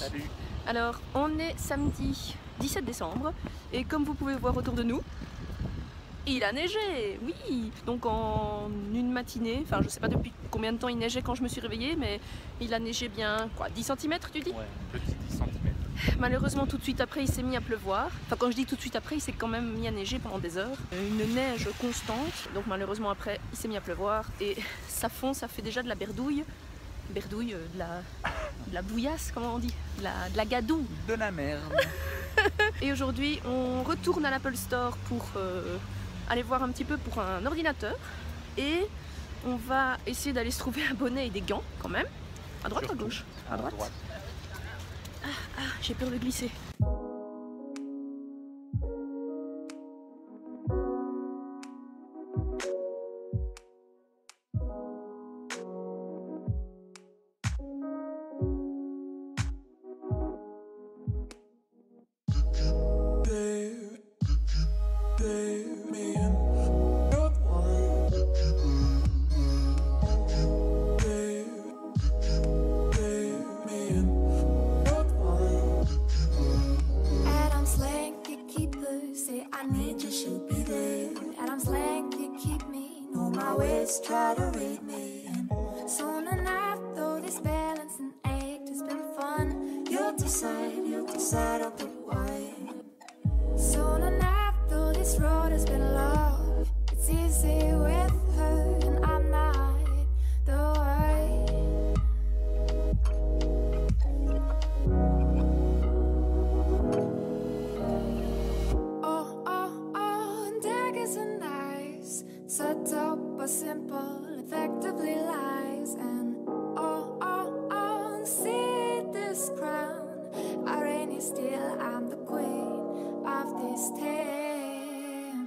Salut. Alors, on est samedi 17 décembre et comme vous pouvez voir autour de nous, il a neigé, oui. Donc en une matinée, enfin je sais pas depuis combien de temps il neigeait quand je me suis réveillée, mais il a neigé bien, quoi, 10 cm tu dis? Ouais, petit 10 cm. Malheureusement tout de suite après il s'est mis à pleuvoir. Enfin quand je dis tout de suite après, il s'est quand même mis à neiger pendant des heures. Une neige constante, donc malheureusement après il s'est mis à pleuvoir et ça fond, ça fait déjà de la berdouille. Berdouille, de la bouillasse, comment on dit, de la gadoue. De la merde. Et aujourd'hui on retourne à l'Apple Store pour aller voir un petit peu pour un ordinateur. Et on va essayer d'aller se trouver un bonnet et des gants quand même. À droite ou à gauche? À droite. J'ai peur de glisser. Try to read me, and soon enough, though this balance and act has been fun, you'll decide on the why. Soon enough, though this road has been long, it's easy with her, and I'm not the way. Oh, daggers and knives, subtle but simple, effectively lies. And oh, see this crown, I reign still, I'm the queen of this tale.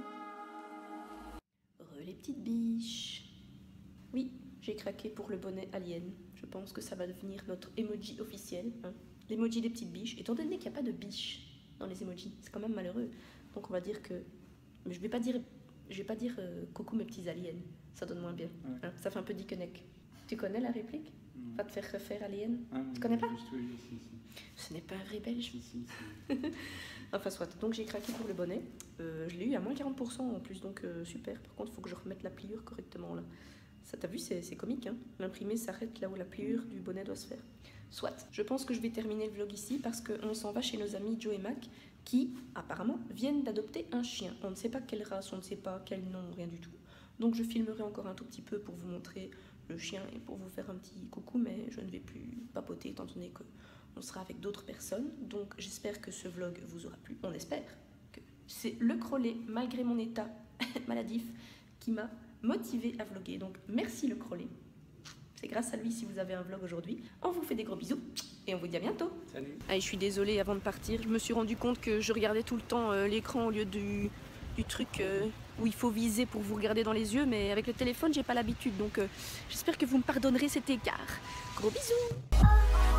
Les petites biches. Oui, j'ai craqué pour le bonnet alien. Je pense que ça va devenir notre emoji officiel, hein. L'emoji des petites biches. Étant donné qu'il n'y a pas de biches dans les emojis, c'est quand même malheureux. Donc on va dire que... Mais je vais pas dire coucou mes petits aliens, ça donne moins bien. Hein, ça fait un peu dickeneck. Tu connais la réplique? Va te faire refaire alien. Tu connais pas? Si. Ce n'est pas un vrai belge. Si. Enfin soit, donc j'ai craqué pour le bonnet. Je l'ai eu à moins 40% en plus, donc super. Par contre, il faut que je remette la pliure correctement là. Ça t'as vu, c'est comique, hein. L'imprimé s'arrête là où la pliure du bonnet doit se faire. Soit, je pense que je vais terminer le vlog ici parce qu'on s'en va chez nos amis Joe et Mac qui, apparemment, viennent d'adopter un chien. On ne sait pas quelle race, on ne sait pas quel nom, rien du tout. Donc je filmerai encore un tout petit peu pour vous montrer le chien et pour vous faire un petit coucou, mais je ne vais plus papoter étant donné qu'on sera avec d'autres personnes. Donc j'espère que ce vlog vous aura plu. On espère que c'est le crollet, malgré mon état maladif, qui m'a motivé à vlogger. Donc merci le crollet. C'est grâce à lui si vous avez un vlog aujourd'hui. On vous fait des gros bisous et on vous dit à bientôt. Salut. Allez, je suis désolée, avant de partir, je me suis rendu compte que je regardais tout le temps l'écran au lieu du truc où il faut viser pour vous regarder dans les yeux, mais avec le téléphone j'ai pas l'habitude, donc j'espère que vous me pardonnerez cet écart. Gros bisous.